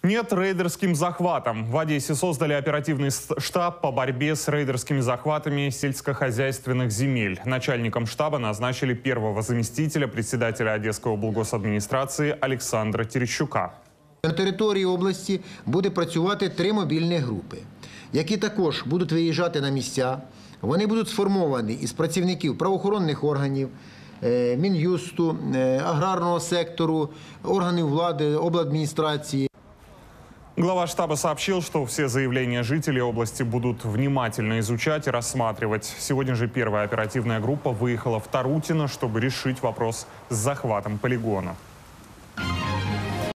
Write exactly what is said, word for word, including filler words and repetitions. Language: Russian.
Нет рейдерским захватам. В Одессе создали оперативный штаб по борьбе с рейдерскими захватами сельскохозяйственных земель. Начальником штаба назначили первого заместителя председателя Одесской облгосадминистрации Олександра Терещука. На території області буде працювати три мобільні групи, які також будуть виїжджати на місця. Вони будуть сформовані із працівників правоохоронних органів, Мін'юсту, аграрного сектору, органів влади, обладміністрації. Глава штаба сообщил, что все заявления жителей области будут внимательно изучать и рассматривать. Сегодня же первая оперативная группа выехала в Тарутино, чтобы решить вопрос с захватом полигона.